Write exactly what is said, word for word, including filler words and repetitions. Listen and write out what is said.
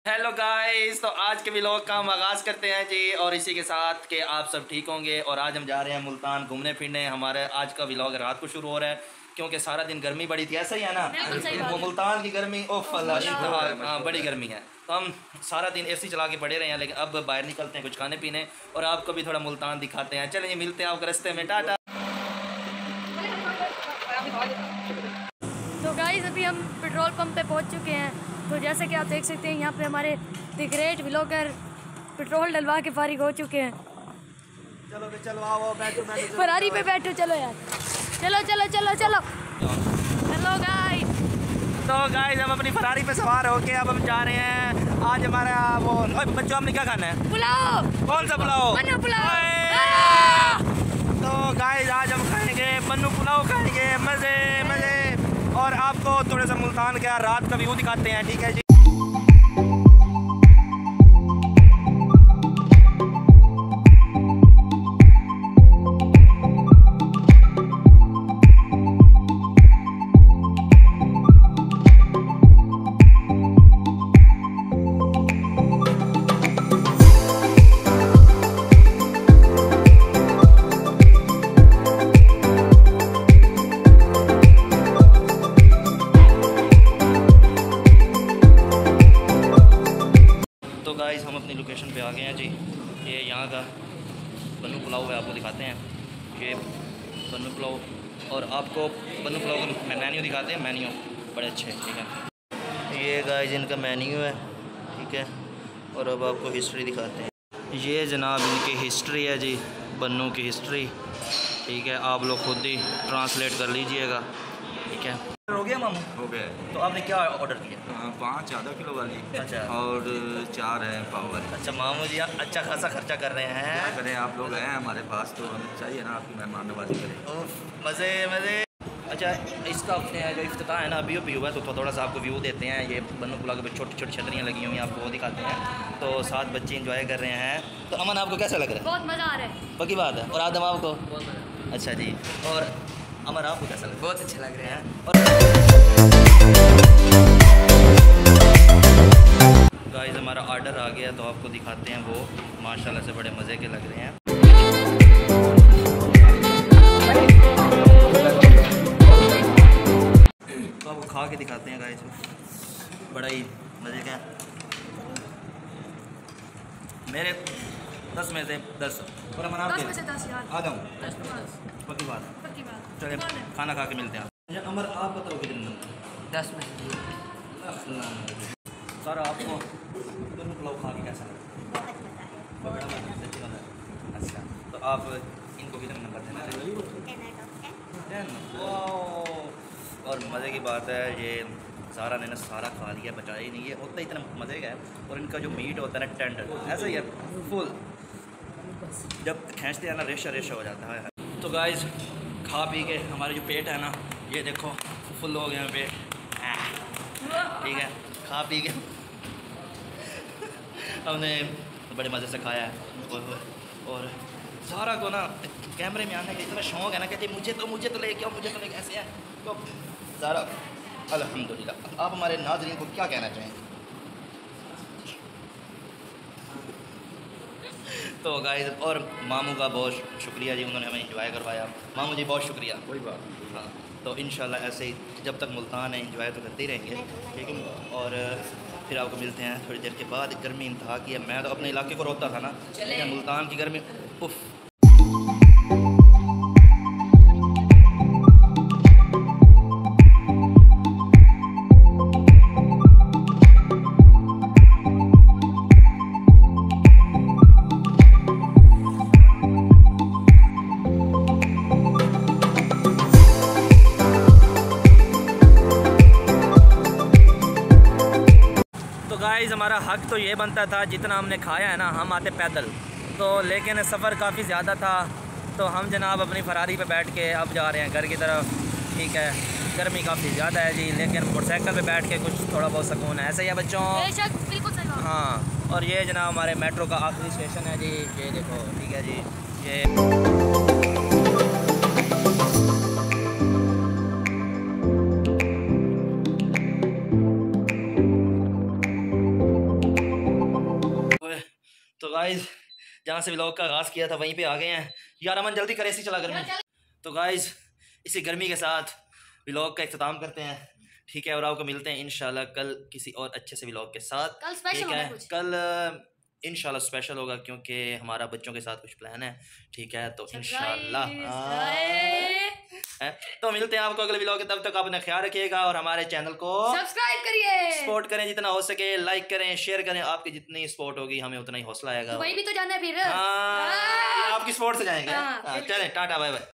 Hello guys, तो आज के व्लॉग का हम आगाज़ करते हैं जी। और इसी के साथ के आप सब ठीक होंगे। और आज हम जा रहे हैं मुल्तान घूमने फिरने। हमारे आज का व्लॉग रात को शुरू हो रहा है क्योंकि सारा दिन गर्मी बड़ी थी, ऐसा ही है ना। वो मुल्तान की गर्मी ओफ अल्लाह, हाँ बड़ी गर्मी है। तो हम सारा दिन एसी चला के पड़े रहे हैं, लेकिन अब बाहर निकलते हैं कुछ खाने पीने और आपको भी थोड़ा मुल्तान दिखाते हैं। चलिए मिलते हैं आपको रास्ते में, टाटा। तो गाइस अभी हम पेट्रोल पंप पे पहुंच चुके हैं। तो जैसे कि आप देख सकते हैं यहाँ पे हमारे द ग्रेट व्लॉगर पेट्रोल डलवा के फारिग हो चुके हैं। चलो भी चलो, आओ बैठो बैठो, फरारी पे बैठो, चलो यार, चलो चलो चलो चलो चलो गाइस। तो गाइस हम अपनी फरारी पे सवार होके अब हम जा रहे हैं। आज हमारा वो बच्चों, हमने क्या खाना है? पुलाव। कौन सा पुलाव? मन्नू पुलाव। तो गाइस आज हम खाएंगे मन्नू पुलाव, खाएंगे मज़े मज़े। और आपको थोड़ा सा मुल्तान का रात का व्यू दिखाते हैं, ठीक है जी। तो गाइस हम अपनी लोकेशन पे आ गए हैं जी। ये यहाँ का बन्नू पुलाव है, आपको दिखाते हैं। ये बन्नू पुलाव, और आपको बन्नू पुलाव का मेन्यू दिखाते हैं। मेन्यू बड़े अच्छे हैं, ठीक है। ये गाइस इनका मेन्यू है, ठीक है। और अब आपको हिस्ट्री दिखाते हैं। ये जनाब इनकी हिस्ट्री है जी, बन्नू की हिस्ट्री, ठीक है। आप लोग खुद ही ट्रांसलेट कर लीजिएगा, ठीक है। हो गया मामू? हो गया। तो आपने क्या ऑर्डर किया? पाँच आधा किलो वाली, अच्छा, और चार है पाव वाली। अच्छा मामू जी आप अच्छा खासा खर्चा कर रहे हैं। क्या करें, आप लोग हैं हमारे पास तो हमें चाहिए ना आपकी मेहमान नवाजी करें। उफ, मज़े मज़े। अच्छा, इसका अपने जो इफ्तिताह है ना अभी अभी हुआ है, तो थोड़ा सा आपको व्यू देते हैं। ये बन्नू पुलाव के छोटी छोटी छतरियाँ लगी हुई हैं, आपको वो दिखाते हैं। तो सात बच्चे इंजॉय कर रहे हैं। तो अमन आपको कैसा लग रहा है? बहुत मज़ा आ रहा है। पक्की बात है। और आदम आपको? अच्छा जी। और अमर आपको कैसा लग रहा है? बहुत अच्छे लग रहे हैं। और गाइस हमारा ऑर्डर आ गया, तो आपको दिखाते हैं। वो माशाल्लाह से बड़े मज़े के लग रहे हैं। तो आपको खा के दिखाते हैं गाइस, बड़ा ही मज़े का। मेरे दस में से दस। और हम दस में से दस यार। आ जाऊँ, दस में दस। पक्की बात। पक्की बात। चलिए खाना खा के मिलते हैं। अच्छा अमर आप बताओ कितने नंबर? दस में से सर आपको दोनों पुलाव खा के कैसा लगा? बड़ा मज़ा है। अच्छा, तो आप इनको कितने नंबर देना चाहिए? और मज़े की बात है, ये सारा ने ना सारा खा लिया, बचाया ही नहीं। ये होता ही इतना मज़े का है। और इनका जो मीट होता है ना टेंडर, ऐसा ही है फुल, जब खींचते हैं ना रेशा रेशा हो जाता है। तो गाइस खा पी के हमारे जो पेट है ना, ये देखो फुल हो गया पेट, ठीक है। खा पी के हमने बड़े मज़े से खाया है। और, और सारा को ना कैमरे में आने का इतना शौक़ है ना, कहते मुझे तो मुझे तो ले क्या मुझे तो ले कैसे है। तो सारा अल्हम्दुलिल्लाह। आप हमारे नाज़रीन को क्या कहना चाहेंगे? तो गाइस और मामू का बहुत शुक्रिया जी, उन्होंने हमें इंजॉय करवाया। मामू जी बहुत शुक्रिया। कोई बात नहीं। हाँ, तो इंशाल्लाह ऐसे ही जब तक मुल्तान है इंजॉय तो करते ही रहेंगे, ठीक है। और फिर आपको मिलते हैं थोड़ी देर के बाद। गर्मी इंतहा की है। मैं तो अपने इलाके को रोकता था ना, लेकिन मुल्तान की गर्मी उफ। गाइस हमारा हक तो ये बनता था, जितना हमने खाया है ना, हम आते पैदल तो, लेकिन सफ़र काफ़ी ज़्यादा था। तो हम जनाब अपनी फरारी पे बैठ के अब जा रहे हैं घर की तरफ, ठीक है। गर्मी काफ़ी ज़्यादा है जी, लेकिन मोटरसाइकिल पे बैठ के कुछ थोड़ा बहुत सुकून है। ऐसे ही है बच्चों? बिल्कुल सही। हाँ, और ये जनाब हमारे मेट्रो का आखिरी स्टेशन है जी, ये देखो, ठीक है जी। ये तो गाइज जहाँ से व्लॉग का आगाज़ किया था वहीं पे आ गए हैं यार। अमन जल्दी करे, ऐसी चला गर्मी। तो गाइज इसी गर्मी के साथ व्लॉग का इख्तिताम करते हैं, ठीक है। और आपको मिलते हैं इंशाल्लाह कल किसी और अच्छे से व्लॉग के साथ। कल स्पेशल ठीक है, कुछ। कल इंशाल्लाह स्पेशल होगा क्योंकि हमारा बच्चों के साथ कुछ प्लान है, ठीक है। तो इंशाल्लाह तो मिलते हैं आपको अगले व्लॉग के। तब तक अपना ख्याल रखिएगा और हमारे चैनल को सब्सक्राइब करिए, सपोर्ट करें जितना हो सके, लाइक करें, शेयर करें। आपकी जितनी सपोर्ट होगी हमें उतना ही हौसला आएगा। वही भी तो जाना है फिर। हाँ, आपकी सपोर्ट से जाएंगे। हाँ, हाँ, चलें, टाटा बाय बाय।